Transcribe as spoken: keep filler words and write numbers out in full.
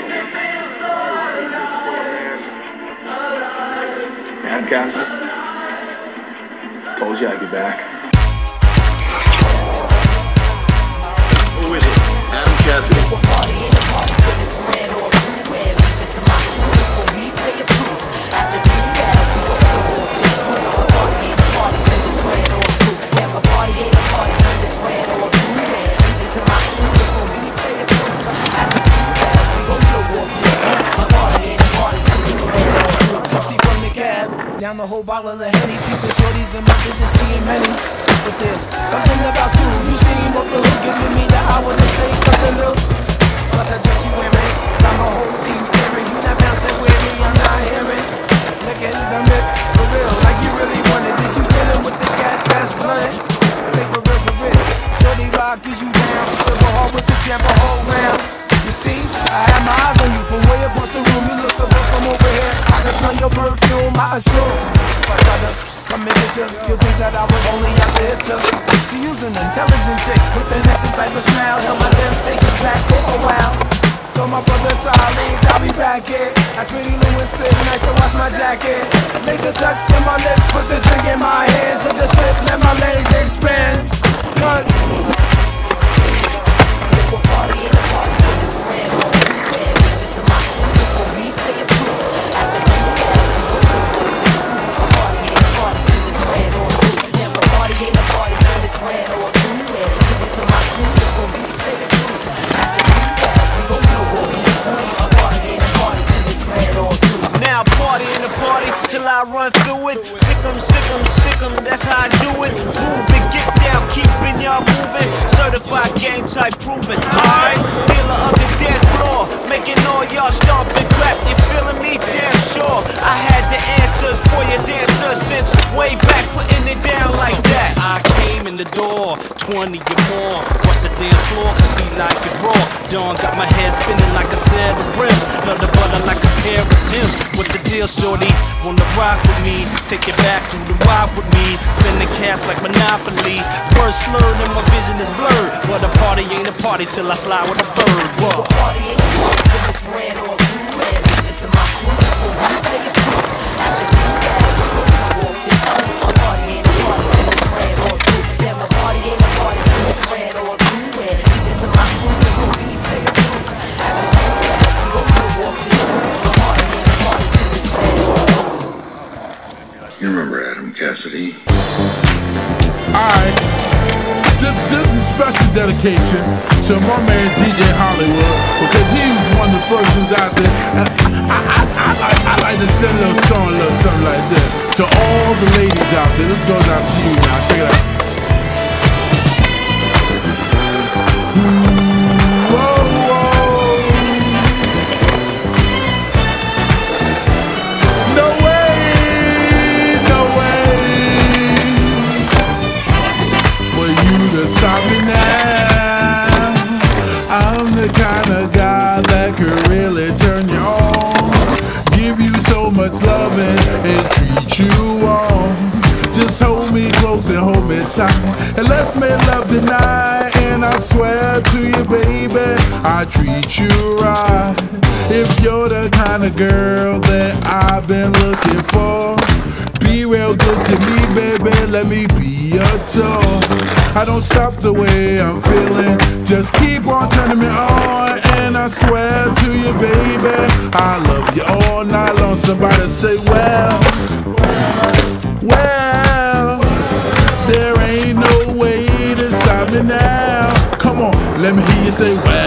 Adam Cassidy. Told you I'd be back. Who is it? Adam Cassidy. Down the whole bottle of Henny, people, shorties in my business, seeing many. But there's something about you, you seem up the hook, giving me the hour to say something new. Plus that dress you wearing, got my whole team staring. You not bouncing with me, I'm not hearing. Look at the mix, for real, like you really wanted. Did you dealing with the cat that's blunt? Take for real, for real. Shorty rock, is you down? To go hard with the jump a whole round. You see, I had my eyes on you from way across the room. You look so good from over here. I can smell your perfume, I assume. If I try to come in with you, you'll think that I was only out there to see you's an intelligent chick with an innocent type of smile. Held my temptations back for a while. Told my brother Charlie, I'll be back here. That's pretty Lou and spit, nice to wash my jacket. Make the touch to my lips, put the drink in my hand. Took a sip, let my legs expand. Cause party in the party till it's red on you. Leave it to my crew, it's gon' replay it proof. After the party, a party in the party till it's red on you. Yeah, a party in the party till it's red on you. Leave it to my crew, it's gon' replay it proof. After the party, we gon' know what we do. A party in the party till it's red on you. Now party in the party till I run through it. Pick 'em, sick 'em, stick 'em, that's how I do it. Move it, get down, keeping y'all moving. Certified game type proven. Alright, dealer of the dance floor, making all y'all stomp and clap. You feeling me? Damn sure. I had the answers for your dancers since way back, putting it down like that. I came in the door, twenty or more. Watch the dance floor, cause we like it raw. Dawn got my head spinning like a set of rims. Love the butter like a pair of Timbs. What the deal, shorty? Wanna rock with me? Take it back to the ride with me. Spin the cash like Monopoly. Word slurred and my vision is blurred. But a party ain't a party till I slide with a bird. Whoa. A party ain't a party till it's red or blue. Red, leave it to my crew, it's gon' replay it proof. After the party, we gon' walk this through. A party ain't a party till it's red or blue. Yeah, a party ain't a party till it's red or blue. Red, leave it to my crew, it's gon' replay it proof. After the party, we gon' walk this through. A party ain't a party till it's red or blue. You remember Adam Cassidy? Alright, this, this is a special dedication to my man D J Hollywood, because he was one of the first ones out there. And I, I, I, I, I like to send a little song, a little something like that to all the ladies out there. This goes out to you now. Check it out. Stop me now. I'm the kind of guy that could really turn you on, give you so much loving and treat you on. Just hold me close and hold me tight, and let's make love tonight. And I swear to you, baby, I treat you right. If you're the kind of girl that I've been looking for, be real good to me, baby, let me be your tour. I don't stop the way I'm feeling, just keep on turning me on. And I swear to you, baby, I love you all night long. Somebody say, well, well, there ain't no way to stop me now. Come on, let me hear you say, well.